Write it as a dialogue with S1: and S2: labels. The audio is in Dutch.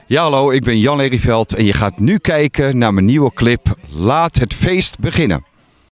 S1: Ja, hallo, ik ben Jan Lelyveld en je gaat nu kijken naar mijn nieuwe clip Laat het feest beginnen.